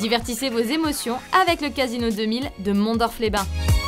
Divertissez vos émotions avec le Casino 2000 de Mondorf-les-Bains.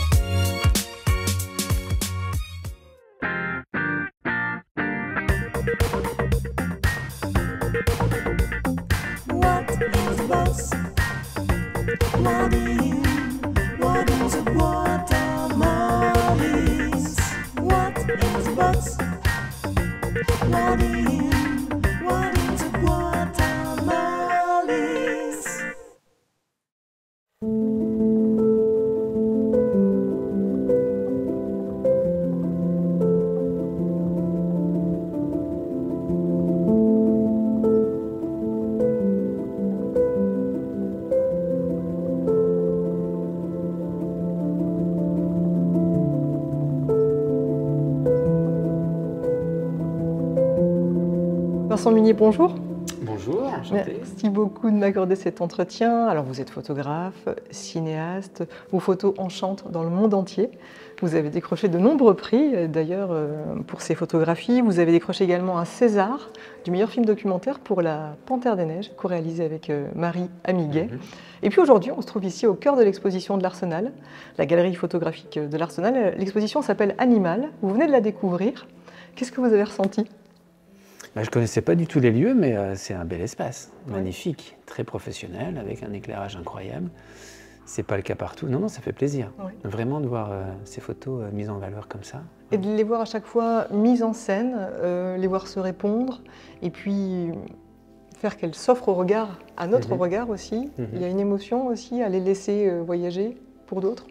Vincent Munier, bonjour. Bonjour, enchanté. Merci beaucoup de m'accorder cet entretien. Alors vous êtes photographe, cinéaste, vos photos enchantent dans le monde entier. Vous avez décroché de nombreux prix, d'ailleurs pour ces photographies. Vous avez décroché également un César du meilleur film documentaire pour La Panthère des Neiges, co-réalisé avec Marie Amiguet. Et puis aujourd'hui, on se trouve ici au cœur de l'exposition de l'Arsenal, la galerie photographique de l'Arsenal. L'exposition s'appelle Animal, vous venez de la découvrir. Qu'est-ce que vous avez ressenti ? Je ne connaissais pas du tout les lieux, mais c'est un bel espace, magnifique, très professionnel, avec un éclairage incroyable. Ce n'est pas le cas partout. Non, ça fait plaisir, vraiment de voir ces photos mises en valeur comme ça. Et de les voir à chaque fois mises en scène, les voir se répondre, et puis faire qu'elles s'offrent au regard, à notre regard aussi. Il y a une émotion aussi à les laisser voyager pour d'autres.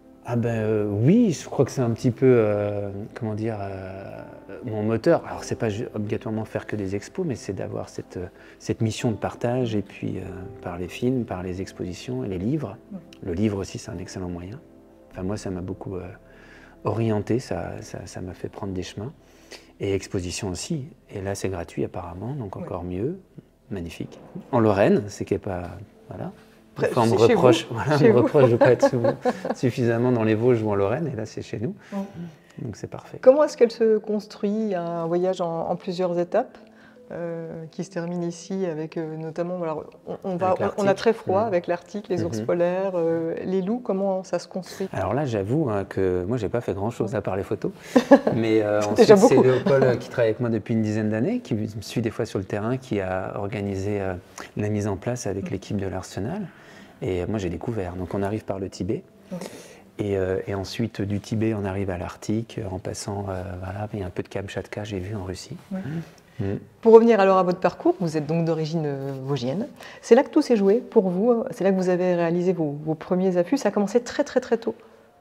Oui, je crois que c'est un petit peu, comment dire, mon moteur. Alors c'est pas obligatoirement faire que des expos, mais c'est d'avoir cette mission de partage, et puis par les films, par les expositions et les livres. Le livre aussi, c'est un excellent moyen. Enfin moi, ça m'a beaucoup orienté, ça m'a fait prendre des chemins. Et exposition aussi. Et là, c'est gratuit apparemment, donc encore mieux. Magnifique. En Lorraine, c'est qu'il n'y a pas... Voilà. Enfin, on me reproche de ne pas être suffisamment dans les Vosges ou en Lorraine, et là c'est chez nous, donc c'est parfait. Comment est-ce qu'elle se construit? Il y a un voyage en plusieurs étapes qui se termine ici avec notamment, alors, on a très froid avec l'Arctique, les ours polaires, les loups. Comment ça se construit? Alors là, j'avoue que moi j'ai pas fait grand chose à part les photos, mais ensuite c'est Léopold qui travaille avec moi depuis une dizaine d'années, qui me suit des fois sur le terrain, qui a organisé la mise en place avec l'équipe de l'Arsenal. Et moi j'ai découvert, donc on arrive par le Tibet, et ensuite du Tibet on arrive à l'Arctique, en passant, voilà, il y a un peu de Kamchatka, j'ai vu en Russie. Pour revenir alors à votre parcours, vous êtes donc d'origine vosgienne, c'est là que tout s'est joué pour vous, c'est là que vous avez réalisé vos premiers affûts, ça a commencé très tôt.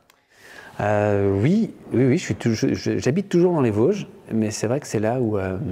Oui, j'habite toujours dans les Vosges, mais c'est vrai que c'est là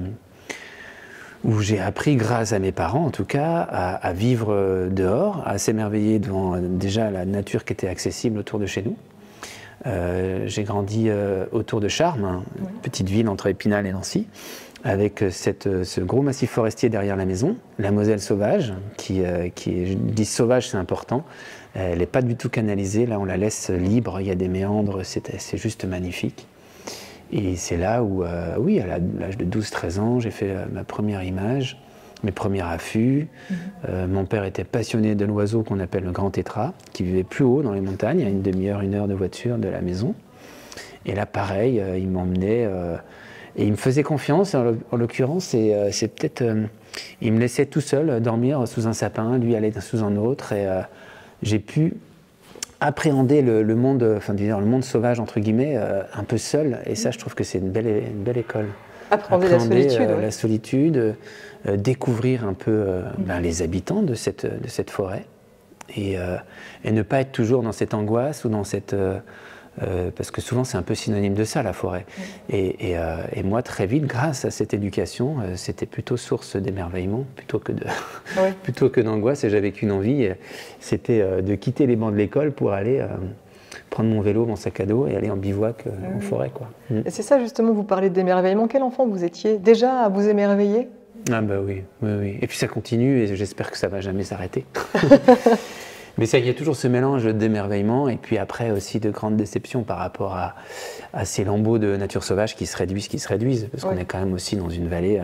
où j'ai appris, grâce à mes parents en tout cas, à vivre dehors, à s'émerveiller devant déjà la nature qui était accessible autour de chez nous. J'ai grandi autour de Charmes, une petite ville entre Épinal et Nancy, avec ce gros massif forestier derrière la maison, la Moselle sauvage, je dis sauvage, c'est important, elle n'est pas du tout canalisée, là on la laisse libre, il y a des méandres, c'est juste magnifique. Et c'est là où, oui, à l'âge de 12-13 ans, j'ai fait ma première image, mes premiers affûts. Mon père était passionné de l'oiseau qu'on appelle le grand tétras, qui vivait plus haut dans les montagnes, à une demi-heure, 1 heure de voiture de la maison. Et là, pareil, il m'emmenait et il me faisait confiance. En l'occurrence, c'est peut-être... il me laissait tout seul dormir sous un sapin, lui aller sous un autre. Et j'ai pu appréhender le monde, enfin le monde sauvage entre guillemets, un peu seul, et ça je trouve que c'est une belle école. Appréhender la solitude, découvrir un peu les habitants de cette forêt, et ne pas être toujours dans cette angoisse ou dans cette parce que souvent c'est un peu synonyme de ça, la forêt. Et moi, très vite, grâce à cette éducation, c'était plutôt source d'émerveillement plutôt que d'angoisse, et j'avais qu'une envie, c'était de quitter les bancs de l'école pour aller prendre mon vélo, mon sac à dos et aller en bivouac en forêt, quoi. Et c'est ça justement, vous parlez d'émerveillement. Quel enfant vous étiez déjà à vous émerveiller? Ah bah oui. Et puis ça continue, et j'espère que ça va jamais s'arrêter. Mais ça, il y a toujours ce mélange d'émerveillement et puis après aussi de grande déception par rapport à ces lambeaux de nature sauvage qui se réduisent, parce qu'on est quand même aussi dans une vallée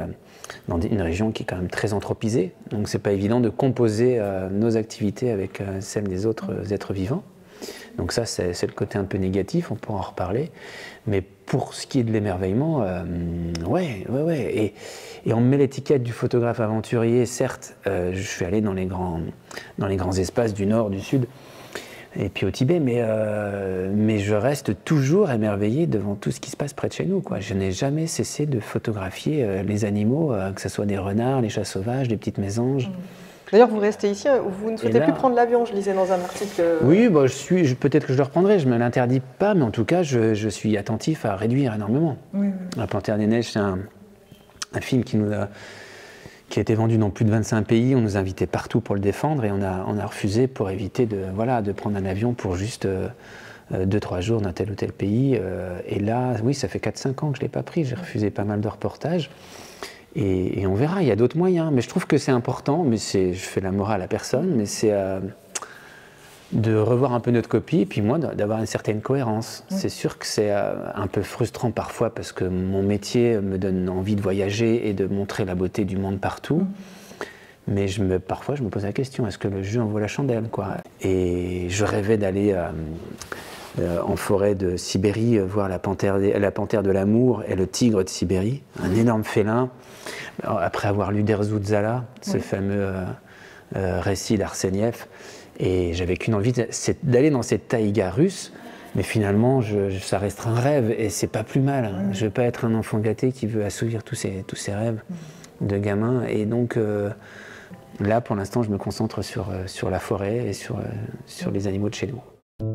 une région qui est quand même très anthropisée. Donc c'est pas évident de composer nos activités avec celles des autres êtres vivants. Donc ça, c'est le côté un peu négatif, on pourra en reparler. Mais pour ce qui est de l'émerveillement, ouais. Et on me met l'étiquette du photographe aventurier. Certes, je suis allé dans les grands espaces du Nord, du Sud, et puis au Tibet, mais je reste toujours émerveillé devant tout ce qui se passe près de chez nous, quoi. Je n'ai jamais cessé de photographier les animaux, que ce soit des renards, les chats sauvages, les petites mésanges. D'ailleurs, vous restez ici, vous ne souhaitez plus prendre l'avion, je lisais dans un article. Oui, bah, peut-être que je le reprendrai, je ne me l'interdis pas, mais en tout cas, je suis attentif à réduire énormément. Oui. La Panthère des Neiges, c'est un film qui a été vendu dans plus de 25 pays, on nous invitait partout pour le défendre, et on a refusé pour éviter de prendre un avion pour juste 2-3 jours dans tel ou tel pays. Et là, oui, ça fait 4-5 ans que je ne l'ai pas pris, j'ai refusé pas mal de reportages. Et on verra, il y a d'autres moyens. Mais je trouve que c'est important, mais je fais la morale à personne, mais c'est de revoir un peu notre copie, et puis moi, d'avoir une certaine cohérence. Oui. C'est sûr que c'est un peu frustrant parfois, parce que mon métier me donne envie de voyager et de montrer la beauté du monde partout. Mais parfois, je me pose la question, est-ce que le jeu en vaut la chandelle, quoi? Et je rêvais d'aller en forêt de Sibérie, voir la panthère de l'amour et le tigre de Sibérie, un énorme félin. Après avoir lu Derzouzala, ce fameux récit d'Arseniev, et j'avais qu'une envie, c'est d'aller dans cette taïga russe, mais finalement, ça reste un rêve, et c'est pas plus mal. Je ne veux pas être un enfant gâté qui veut assouvir tous ses rêves de gamin, et donc là, pour l'instant, je me concentre sur la forêt et sur les animaux de chez nous.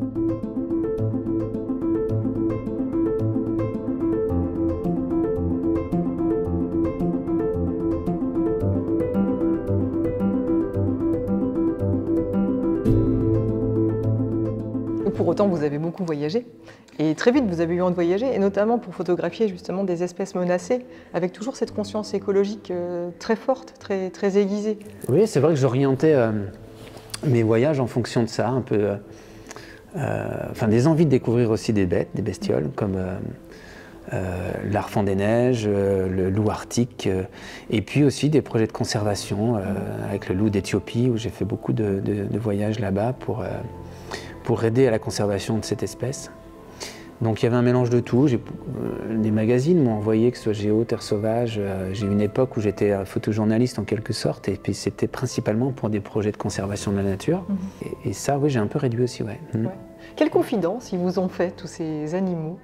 Pour autant, vous avez beaucoup voyagé, et très vite vous avez eu envie de voyager, et notamment pour photographier justement des espèces menacées, avec toujours cette conscience écologique très forte, très, très aiguisée. Oui, c'est vrai que j'orientais mes voyages en fonction de ça, un peu, des envies de découvrir aussi des bêtes, des bestioles, comme l'arfan des neiges, le loup arctique, et puis aussi des projets de conservation, avec le loup d'Éthiopie, où j'ai fait beaucoup de voyages là-bas pour aider à la conservation de cette espèce. Donc il y avait un mélange de tout. Des magazines m'ont envoyé, que ce soit Géo, Terre Sauvage. J'ai eu une époque où j'étais photojournaliste en quelque sorte, et puis c'était principalement pour des projets de conservation de la nature. Et ça, oui, j'ai un peu réduit aussi, ouais. Quelle confidence ils vous ont fait, tous ces animaux,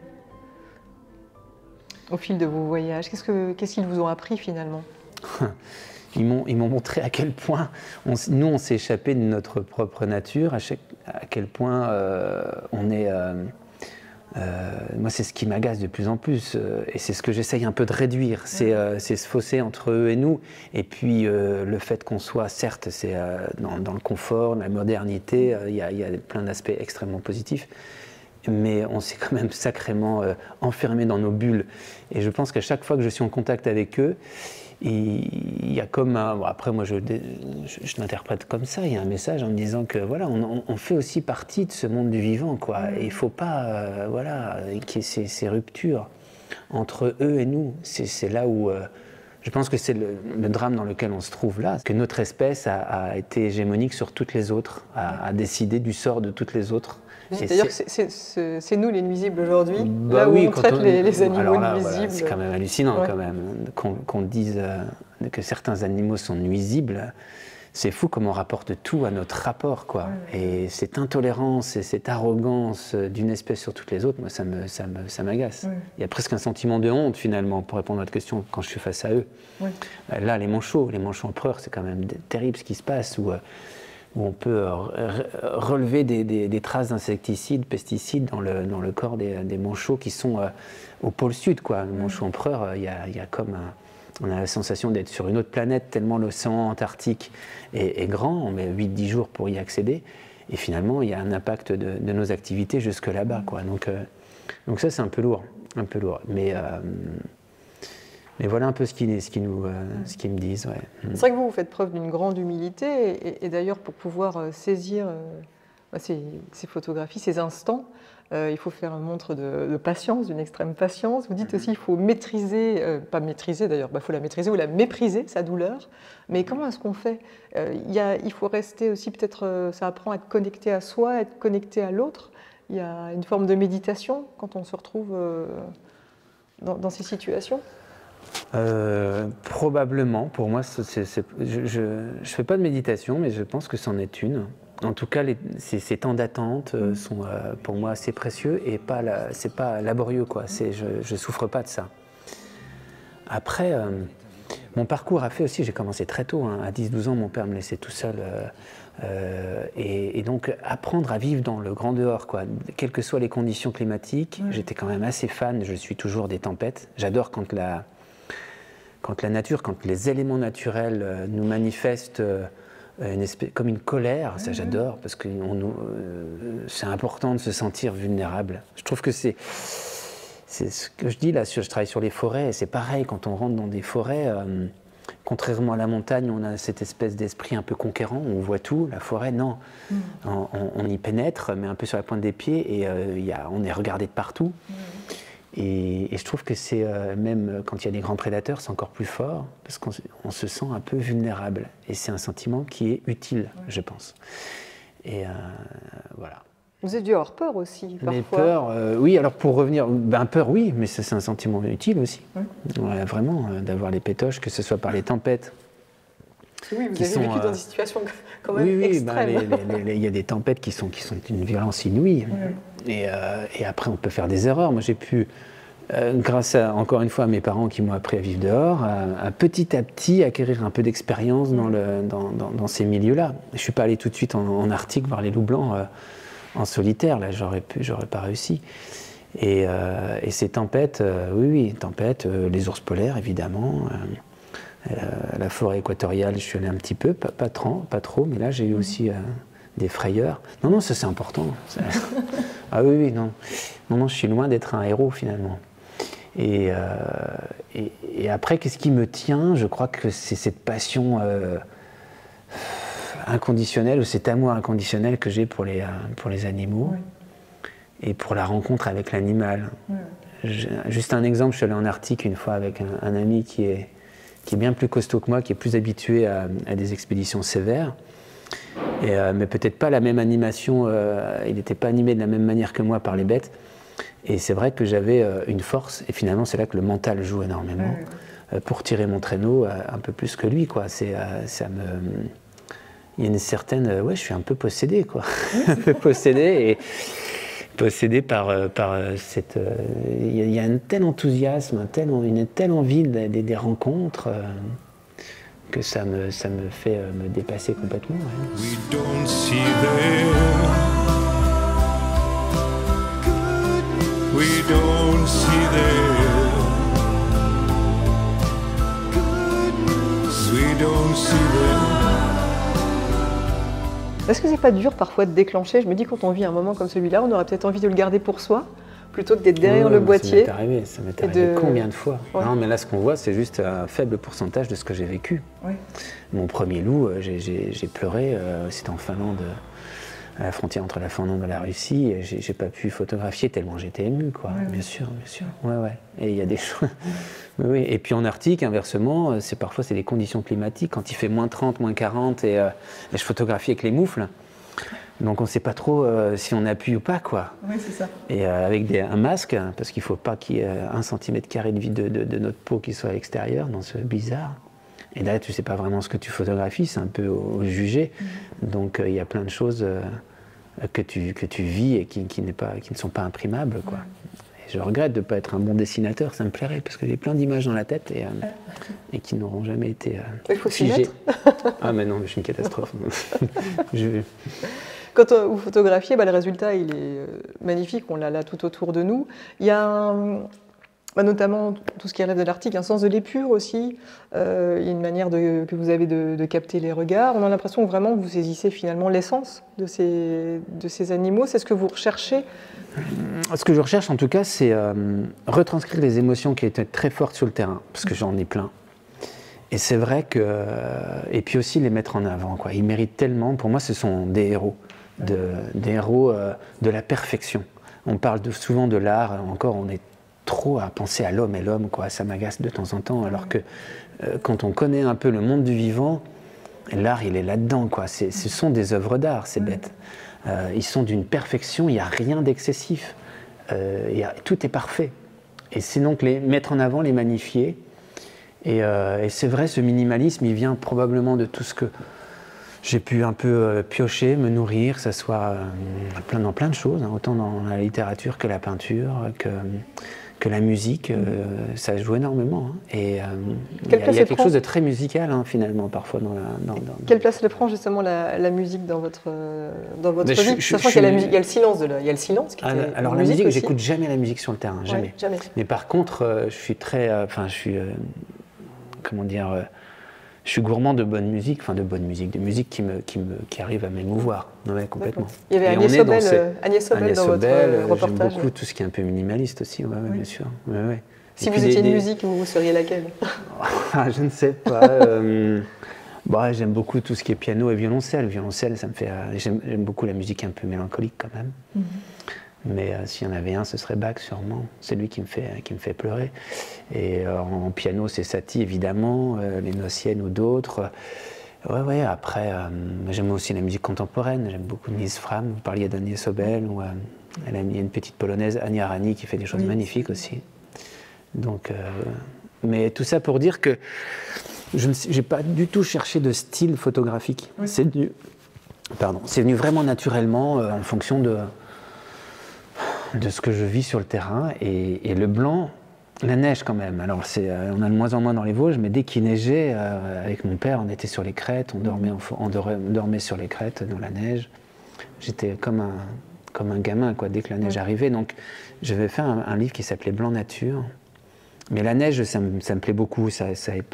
au fil de vos voyages? Qu'est-ce qu'ils vous ont appris finalement? Ils m'ont montré à quel point nous on s'est échappé de notre propre nature, à quel point on est... moi c'est ce qui m'agace de plus en plus, et c'est ce que j'essaye un peu de réduire, c'est ce fossé entre eux et nous, et puis le fait qu'on soit, certes, c'est dans le confort, dans la modernité, il y a plein d'aspects extrêmement positifs, mais on s'est quand même sacrément enfermé dans nos bulles, et je pense qu'à chaque fois que je suis en contact avec eux, il y a comme un... Bon, après, moi, je l'interprète comme ça. Il y a un message en me disant que voilà, on fait aussi partie de ce monde du vivant, quoi. Et il ne faut pas, qu'il y ait ces ruptures entre eux et nous. C'est là où... je pense que c'est le drame dans lequel on se trouve là, que notre espèce a été hégémonique sur toutes les autres, a décidé du sort de toutes les autres. D'ailleurs, c'est nous les nuisibles aujourd'hui, là où on traite les animaux nuisibles. Voilà, c'est quand même hallucinant quand même, qu'on dise que certains animaux sont nuisibles. C'est fou comme on rapporte tout à notre rapport, quoi. Et cette intolérance et cette arrogance d'une espèce sur toutes les autres, moi, ça m'agace. Il y a presque un sentiment de honte, finalement, pour répondre à votre question, quand je suis face à eux. Là, les manchots empereurs, c'est quand même terrible ce qui se passe, où on peut relever des traces d'insecticides, pesticides dans le corps des manchots qui sont au pôle sud, quoi. Le manchot empereur, il y a comme on a la sensation d'être sur une autre planète, tellement l'océan Antarctique est grand, on met 8-10 jours pour y accéder, et finalement il y a un impact de nos activités jusque là-bas, quoi. Donc ça c'est un peu lourd. Mais voilà un peu ce qu'ils me disent. Ouais. C'est vrai que vous faites preuve d'une grande humilité, et d'ailleurs pour pouvoir saisir ces photographies, ces instants, il faut faire montre de patience, d'une extrême patience. Vous dites aussi qu'il faut maîtriser, pas maîtriser d'ailleurs, il faut la maîtriser ou la mépriser, sa douleur. Mais comment est-ce qu'on fait? Il faut rester aussi, peut-être, ça apprend à être connecté à soi, à être connecté à l'autre. Il y a une forme de méditation quand on se retrouve dans ces situations. Probablement. Pour moi, je ne fais pas de méditation, mais je pense que c'en est une. En tout cas, ces temps d'attente sont pour moi assez précieux et c'est pas laborieux, quoi. Je souffre pas de ça. Après, mon parcours a fait aussi, j'ai commencé très tôt, hein. À 10-12 ans, mon père me laissait tout seul. Et donc, apprendre à vivre dans le grand dehors, quoi. Quelles que soient les conditions climatiques, j'étais quand même assez fan, je suis toujours des tempêtes. J'adore quand la nature, quand les éléments naturels nous manifestent comme une colère, ça j'adore, parce que c'est important de se sentir vulnérable. Je trouve que c'est ce que je dis là, je travaille sur les forêts, et c'est pareil, quand on rentre dans des forêts, contrairement à la montagne, on a cette espèce d'esprit un peu conquérant, on voit tout. La forêt, non. On y pénètre, mais un peu sur la pointe des pieds, et on est regardé de partout. Et je trouve que c'est même quand il y a des grands prédateurs, c'est encore plus fort, parce qu'on se sent un peu vulnérable. Et c'est un sentiment qui est utile, je pense. Et voilà. Vous avez dû avoir peur aussi, parfois. Mais peur, oui, alors pour revenir, peur, oui, mais c'est un sentiment utile aussi. Ouais, vraiment, d'avoir les pétoches, que ce soit par les tempêtes. Oui, vous avez vécu dans des situations quand même extrêmes. Il y a des tempêtes qui sont d'une violence inouïe. Et après, on peut faire des erreurs. Moi, j'ai pu, grâce encore une fois à mes parents qui m'ont appris à vivre dehors, à petit acquérir un peu d'expérience dans ces milieux-là. Je ne suis pas allé tout de suite en Arctique voir les loups blancs en solitaire. Là, j'aurais pas réussi. Et ces tempêtes, tempêtes, les ours polaires, évidemment. La forêt équatoriale, je suis allé un petit peu, pas trop, mais là, j'ai eu aussi des frayeurs. Non, ça c'est important. Ah oui, non, je suis loin d'être un héros finalement. Et après, qu'est-ce qui me tient? Je crois que c'est cette passion inconditionnelle, ou cet amour inconditionnel que j'ai pour les animaux et pour la rencontre avec l'animal. Juste un exemple, je suis allé en Arctique une fois avec un ami qui est bien plus costaud que moi, qui est plus habitué à des expéditions sévères. Mais peut-être pas la même animation, il n'était pas animé de la même manière que moi par les bêtes. Et c'est vrai que j'avais une force, et finalement c'est là que le mental joue énormément, pour tirer mon traîneau un peu plus que lui, quoi. Il y a une certaine... je suis un peu possédé, quoi. Un peu possédé par cette... Il y a un tel enthousiasme, une telle envie des rencontres... que ça me fait me dépasser complètement. We don't see there. We don't see there. We don't see there. Est-ce que c'est pas dur parfois de déclencher? Je me dis, quand on vit un moment comme celui-là, on aurait peut-être envie de le garder pour soi, plutôt que d'être derrière le boîtier. Ça m'est arrivé combien de fois? Non, mais là, ce qu'on voit, c'est juste un faible pourcentage de ce que j'ai vécu. Mon premier loup, j'ai pleuré, c'était en Finlande, à la frontière entre la Finlande et la Russie. J'ai pas pu photographier tellement j'étais ému, quoi. Bien sûr. Et il y a des choses... Oui. Et puis en Arctique, inversement, parfois c'est des conditions climatiques. Quand il fait moins 30, moins 40, et je photographie avec les moufles. Donc on ne sait pas trop si on appuie ou pas, quoi. Oui, c'est ça. Et avec un masque, parce qu'il ne faut pas qu'il y ait 1 cm² de vide de notre peau qui soit à l'extérieur, dans ce blizzard. Et là, tu ne sais pas vraiment ce que tu photographies, c'est un peu au jugé. Donc il y a plein de choses que tu vis et qui ne sont pas imprimables, quoi. Et je regrette de ne pas être un bon dessinateur, ça me plairait, parce que j'ai plein d'images dans la tête et qui n'auront jamais été figées. Ah mais non, je suis une catastrophe. Quand vous photographiez, le résultat il est magnifique, on l'a là tout autour de nous. Il y a notamment tout ce qui relève de l'Arctique, un sens de l'épure aussi. Il y a une manière que vous avez de capter les regards. On a l'impression que vraiment vous saisissez finalement l'essence de ces animaux. C'est ce que vous recherchez? Ce que je recherche en tout cas, c'est retranscrire les émotions qui étaient très fortes sur le terrain, parce que j'en ai plein. Et c'est vrai que... Et puis aussi les mettre en avant, quoi. Ils méritent tellement, pour moi ce sont des héros. des héros de la perfection. On parle souvent de l'art, encore on est trop à penser à l'homme et l'homme, quoi. Ça m'agace de temps en temps, alors que quand on connaît un peu le monde du vivant, l'art il est là-dedans, quoi. Ce sont des œuvres d'art, ces bêtes. Ils sont d'une perfection, il n'y a rien d'excessif, tout est parfait. Et c'est donc les mettre en avant, les magnifier. Et c'est vrai, ce minimalisme, il vient probablement de tout ce que j'ai pu un peu piocher, me nourrir, que ce soit dans plein de choses, hein, autant dans la littérature que la peinture, que la musique, ça joue énormément. Hein. Et il y a quelque chose de très musical, hein, finalement, parfois. Quelle place elle prend justement la musique dans votre vie, sachant qu'il y a la musique, il y a le silence il y a le silence qui était alors la musique, j'écoute jamais la musique sur le terrain, jamais. Ouais, jamais. Mais par contre, je suis très, comment dire, je suis gourmand de bonne musique, de musique qui arrive à m'émouvoir, ouais, complètement. Il y avait Agnès Sobel dans votre reportage. J'aime beaucoup tout ce qui est un peu minimaliste aussi, ouais, bien sûr. Ouais. Si vous étiez une musique, vous seriez laquelle? Je ne sais pas. J'aime beaucoup tout ce qui est piano et violoncelle. Violoncelle, ça me fait. J'aime beaucoup la musique un peu mélancolique quand même. Mais s'il y en avait un, ce serait Bach sûrement. C'est lui qui me fait pleurer. Et en piano, c'est Satie évidemment, les Notiennes ou d'autres. Ouais. Après, j'aime aussi la musique contemporaine. J'aime beaucoup Nils Fram. Vous parliez d'Agnès Sobel. Elle a mis une petite polonaise, Ania Rani, qui fait des choses magnifiques aussi. Donc, mais tout ça pour dire que je n'ai pas du tout cherché de style photographique. Oui. C'est venu vraiment naturellement en fonction de ce que je vis sur le terrain. Et le blanc, la neige quand même. Alors on a de moins en moins dans les Vosges, mais dès qu'il neigeait, avec mon père, on était sur les crêtes, on dormait sur les crêtes dans la neige. J'étais comme un gamin, quoi, dès que la neige arrivait. Donc j'avais fait un livre qui s'appelait Blanc Nature. Mais la neige, ça me plaît beaucoup, ça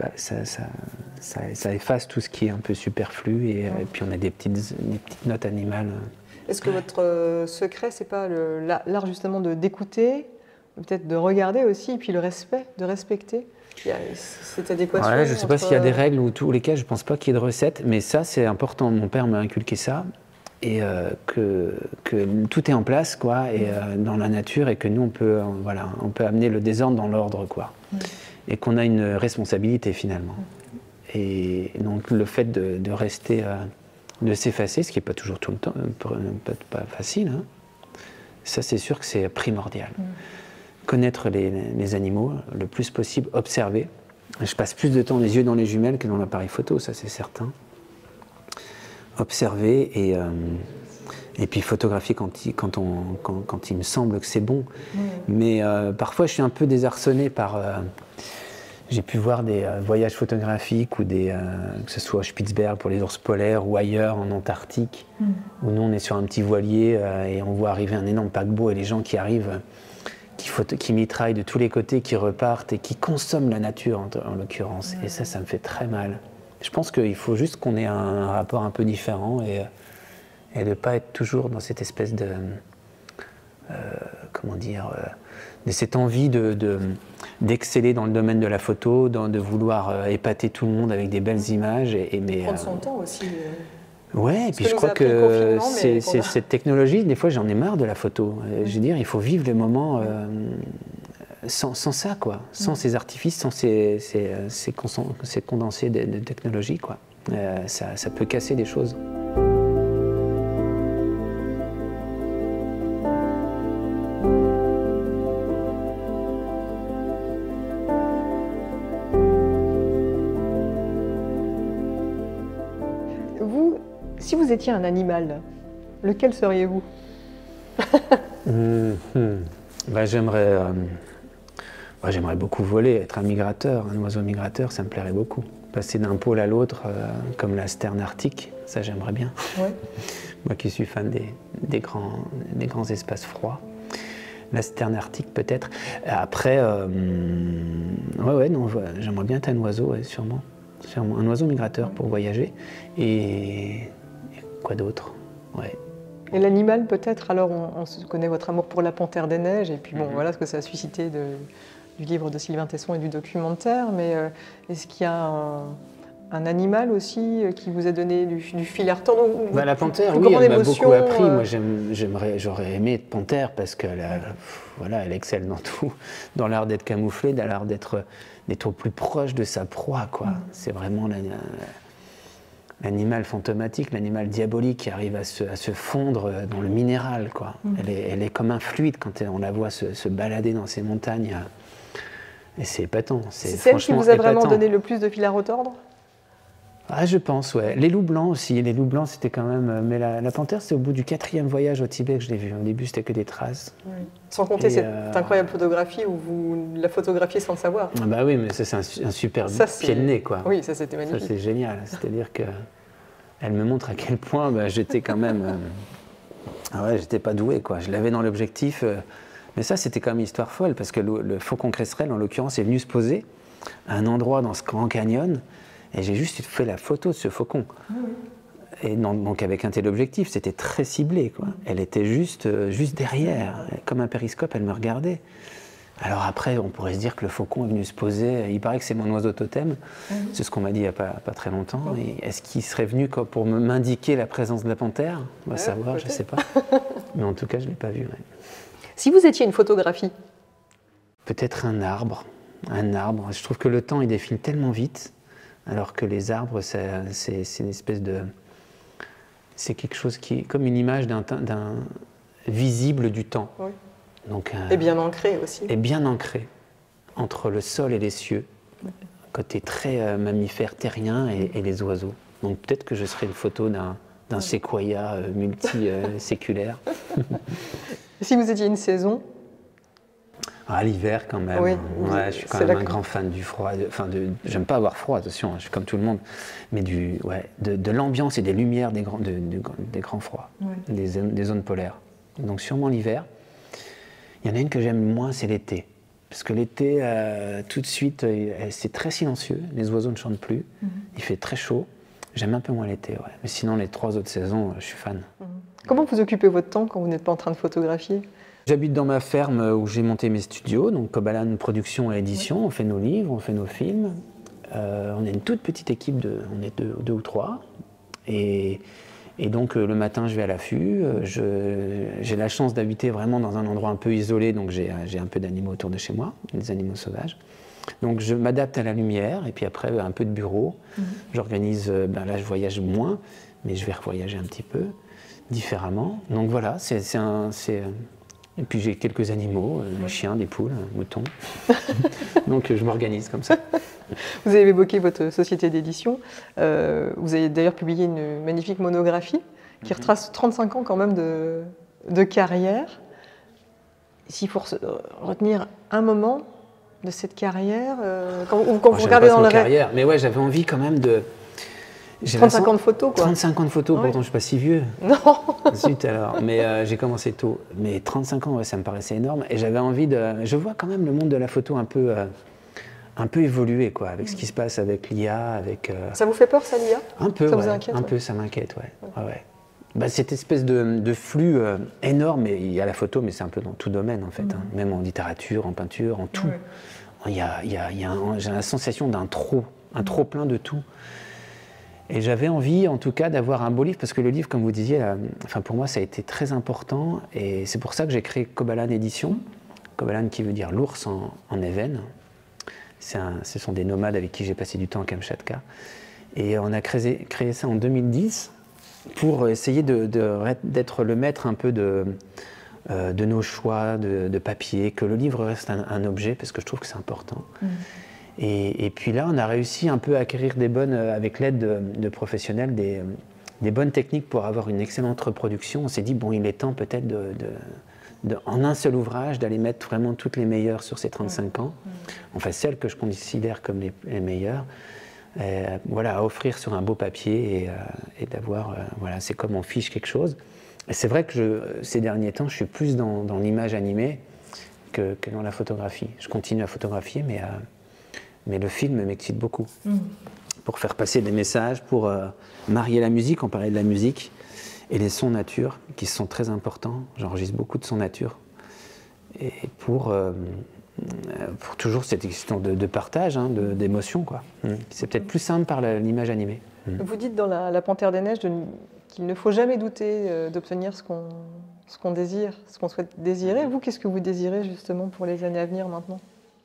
efface tout ce qui est un peu superflu, et puis on a des petites notes animales. Est-ce que votre secret, c'est pas l'art justement d'écouter, peut-être de regarder aussi, et puis le respect, de respecter cette adéquation? Je ne sais pas s'il y a des règles, ou tous les cas, je ne pense pas qu'il y ait de recettes, mais ça c'est important, mon père m'a inculqué ça. Et que tout est en place, quoi, et dans la nature, et que nous, on peut amener le désordre dans l'ordre, quoi. Et qu'on a une responsabilité, finalement. Et donc, le fait de rester, de s'effacer, ce qui n'est pas toujours tout le temps, pas facile, hein, ça, c'est sûr que c'est primordial. Connaître les animaux le plus possible, observer. Je passe plus de temps les yeux dans les jumelles que dans l'appareil photo, ça, c'est certain. Observer et puis photographier quand il me semble que c'est bon. Mais parfois, je suis un peu désarçonné par... j'ai pu voir des voyages photographiques, ou que ce soit à Spitzberg pour les ours polaires, ou ailleurs, en Antarctique, où nous, on est sur un petit voilier et on voit arriver un énorme paquebot, et les gens qui arrivent, qui mitraillent de tous les côtés, qui repartent et qui consomment la nature, en l'occurrence. Et ça me fait très mal. Je pense qu'il faut juste qu'on ait un rapport un peu différent, et de ne pas être toujours dans cette espèce de... de cette envie d'exceller dans le domaine de la photo, de vouloir épater tout le monde avec des belles images. Prendre son temps aussi. Ouais, et puis je crois que cette technologie, des fois j'en ai marre de la photo. Je veux dire, il faut vivre les moments... sans ça, quoi, sans ces artifices, sans ces condensés de technologie, quoi. Ça peut casser des choses. Si vous étiez un animal, lequel seriez-vous? J'aimerais beaucoup voler, être un migrateur, un oiseau migrateur, ça me plairait beaucoup. Passer d'un pôle à l'autre, comme la sterne arctique, ça j'aimerais bien. Ouais. Moi qui suis fan des grands espaces froids. La sterne arctique peut-être. Après, j'aimerais bien être un oiseau, sûrement. Un oiseau migrateur pour voyager. Et quoi d'autre? Ouais. Et l'animal peut-être, alors on connaît votre amour pour la panthère des neiges, et puis bon, voilà ce que ça a suscité du livre de Sylvain Tesson et du documentaire, mais est-ce qu'il y a un animal aussi qui vous a donné du fil à retordre? La panthère, oui, elle m'a beaucoup appris. Moi, j'aurais aimé être panthère parce qu'elle elle excelle dans tout, dans l'art d'être camouflée, dans l'art d'être au plus proche de sa proie, quoi. C'est vraiment l'animal fantomatique, l'animal diabolique qui arrive à se fondre dans le minéral, quoi. Elle est comme un fluide quand on la voit se balader dans ces montagnes. Et c'est épatant. C'est celle qui vous a vraiment donné le plus de fil à retordre? Ah, je pense, ouais. Les loups blancs aussi. Les loups blancs, c'était quand même... Mais la panthère, c'est au bout du 4e voyage au Tibet que je l'ai vue. Au début, c'était que des traces. Oui. Sans compter cette incroyable photographie où vous la photographiez sans le savoir. Ah bah oui, mais ça, c'est un super pied de nez, quoi. Oui, ça, c'était magnifique. Ça, c'est génial. C'est-à-dire que elle me montre à quel point j'étais quand même... j'étais pas doué, quoi. Je l'avais dans l'objectif... Mais ça, c'était quand même une histoire folle, parce que le faucon cresserelle, en l'occurrence, est venu se poser à un endroit dans ce grand canyon, et j'ai juste fait la photo de ce faucon. Et donc avec un tel objectif, c'était très ciblé, quoi. Elle était juste derrière, comme un périscope, elle me regardait. Alors après, on pourrait se dire que le faucon est venu se poser, il paraît que c'est mon oiseau totem, c'est ce qu'on m'a dit il n'y a pas très longtemps. Est-ce qu'il serait venu pour m'indiquer la présence de la panthère? On va savoir, je ne sais pas. Mais en tout cas, je ne l'ai pas vu. Ouais. Si vous étiez une photographie? Peut-être un arbre. Un arbre. Je trouve que le temps, il défile tellement vite, alors que les arbres, c'est une espèce de... C'est quelque chose qui est comme une image d'un visible du temps. Oui. Donc, et bien ancré aussi. Et bien ancré entre le sol et les cieux. Côté très mammifère terrien et les oiseaux. Donc peut-être que je serais une photo d'un séquoia multi-séculaire. Si vous étiez une saison? L'hiver quand même. Oui, je suis quand même un grand fan du froid. J'aime pas avoir froid, attention, je suis comme tout le monde. Mais de l'ambiance et des lumières des grands froids, des zones polaires. Donc sûrement l'hiver. Il y en a une que j'aime moins, c'est l'été. Parce que l'été, tout de suite, c'est très silencieux. Les oiseaux ne chantent plus. Il fait très chaud. J'aime un peu moins l'été, ouais. Mais sinon, les 3 autres saisons, je suis fan. Comment vous occupez votre temps quand vous n'êtes pas en train de photographier? J'habite dans ma ferme où j'ai monté mes studios, donc Kobalan Production et Édition. On fait nos livres, on fait nos films. On est une toute petite équipe, on est deux ou trois. Et donc le matin, je vais à l'affût. J'ai la chance d'habiter vraiment dans un endroit un peu isolé, donc j'ai un peu d'animaux autour de chez moi, des animaux sauvages. Donc je m'adapte à la lumière, et puis après un peu de bureau. J'organise, là je voyage moins, mais je vais revoyager un petit peu, différemment. Donc voilà, et puis j'ai quelques animaux, des chiens, des poules, moutons. Donc je m'organise comme ça. Vous avez évoqué votre société d'édition. Vous avez d'ailleurs publié une magnifique monographie qui retrace 35 ans quand même de carrière. S'il faut retenir un moment de cette carrière, quand vous regardez dans le carrière, mais ouais, j'avais envie quand même de... 35 ans de photos, quoi. 35 ans de photos, pourtant je ne suis pas si vieux. Non. Zut alors, mais j'ai commencé tôt. Mais 35 ans, ça me paraissait énorme. Et j'avais envie de... Je vois quand même le monde de la photo un peu évoluer, quoi, avec ce qui se passe avec l'IA, avec... Ça vous fait peur, ça, l'IA? Un peu, ça vous inquiète? Un peu, ça m'inquiète, ouais. Cette espèce de flux énorme, et il y a la photo, mais c'est un peu dans tout domaine, en fait, même en littérature, en peinture, en tout. J'ai la sensation d'un trop plein de tout. Et j'avais envie, en tout cas, d'avoir un beau livre, parce que le livre, comme vous disiez, pour moi, ça a été très important, et c'est pour ça que j'ai créé Kobalan Édition. Kobalan qui veut dire l'ours en évène. Ce sont des nomades avec qui j'ai passé du temps à Kamchatka. Et on a créé ça en 2010 pour essayer d'être le maître un peu de nos choix de papier, que le livre reste un objet, parce que je trouve que c'est important. Et puis là, on a réussi un peu à acquérir avec l'aide de professionnels, des bonnes techniques pour avoir une excellente reproduction. On s'est dit, bon, il est temps peut-être en un seul ouvrage, d'aller mettre vraiment toutes les meilleures sur ces 35 ans, enfin celles que je considère comme les meilleures, à offrir sur un beau papier et d'avoir, c'est comme on fiche quelque chose. Et c'est vrai que ces derniers temps, je suis plus dans l'image animée que dans la photographie. Je continue à photographier, mais le film m'excite beaucoup. Pour faire passer des messages, pour marier la musique, on parlait de la musique, et les sons nature, qui sont très importants. J'enregistre beaucoup de sons nature. Et pour pour toujours cette question de partage, hein, d'émotion, quoi. C'est peut-être plus simple par l'image animée. Vous dites dans la Panthère des Neiges qu'il ne faut jamais douter d'obtenir ce qu'on désire, ce qu'on souhaite désirer. Vous, qu'est-ce que vous désirez justement pour les années à venir maintenant?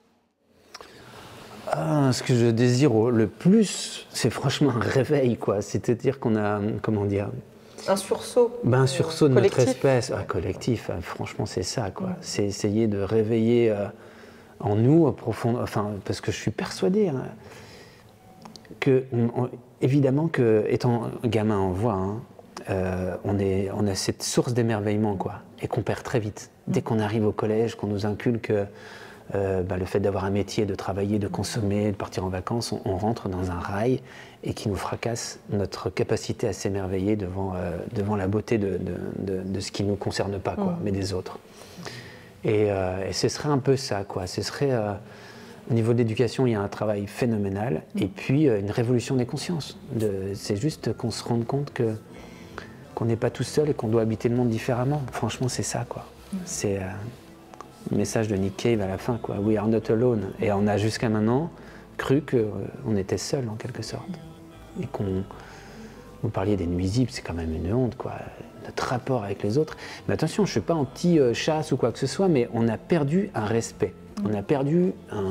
Ce que je désire le plus, c'est franchement un réveil, quoi. C'est-à-dire qu'on a, comment dire, un sursaut. Un sursaut de collectif. notre espèce, collectif. Franchement, c'est ça, quoi. C'est essayer de réveiller en nous, profond, enfin, parce que je suis persuadé que, évidemment, que étant gamin, on voit, on a cette source d'émerveillement, quoi, et qu'on perd très vite. Dès qu'on arrive au collège, qu'on nous inculque le fait d'avoir un métier, de travailler, de consommer, de partir en vacances, on rentre dans un rail et qui nous fracasse notre capacité à s'émerveiller devant la beauté de ce qui ne nous concerne pas, quoi, mais des autres. Et ce serait un peu ça, quoi. Ce serait, au niveau de l'éducation, il y a un travail phénoménal, et puis une révolution des consciences. C'est juste qu'on se rende compte qu'on n'est pas tout seul et qu'on doit habiter le monde différemment. Franchement, c'est ça, quoi. C'est le message de Nick Cave à la fin, quoi. We are not alone. Et on a jusqu'à maintenant cru qu'on était seul, en quelque sorte. Et vous parliez des nuisibles, c'est quand même une honte, quoi. Notre rapport avec les autres. Mais attention, je ne suis pas anti-chasse ou quoi que ce soit, mais on a perdu un respect. On a perdu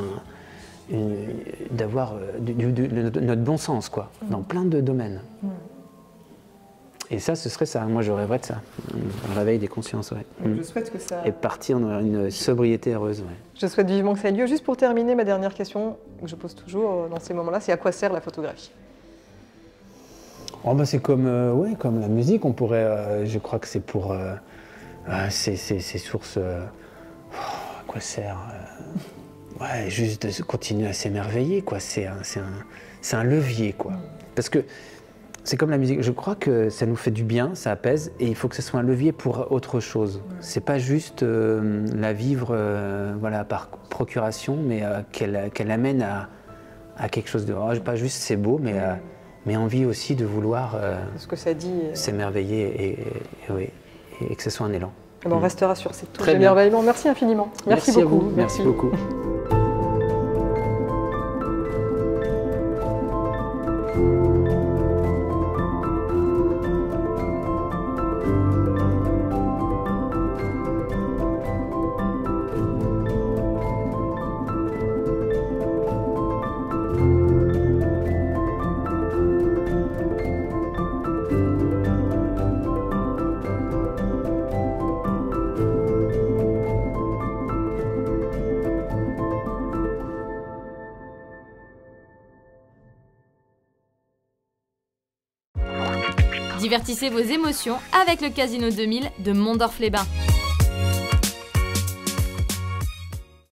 d'avoir notre bon sens, quoi, dans plein de domaines. Et ça, ce serait ça. Moi, je rêverais de ça. Un réveil des consciences, ouais. Je souhaite que ça... Et partir dans une sobriété heureuse, ouais. Je souhaite vivement que ça ait lieu. Juste pour terminer, ma dernière question, que je pose toujours dans ces moments-là, c'est à quoi sert la photographie? C'est comme la musique. On pourrait, je crois que c'est pour ces sources. À quoi sert juste de continuer à s'émerveiller, quoi. C'est un levier, quoi. Parce que c'est comme la musique. Je crois que ça nous fait du bien, ça apaise, et il faut que ce soit un levier pour autre chose. C'est pas juste la vivre, par procuration, mais qu'elle amène à quelque chose de. Pas juste c'est beau, mais envie aussi de vouloir ce que ça dit, s'émerveiller et que ce soit un élan. On restera sur cette touche d'émerveillement. Merci infiniment. Merci beaucoup. À vous. Merci beaucoup. Divertissez vos émotions avec le Casino 2000 de Mondorf-les-Bains.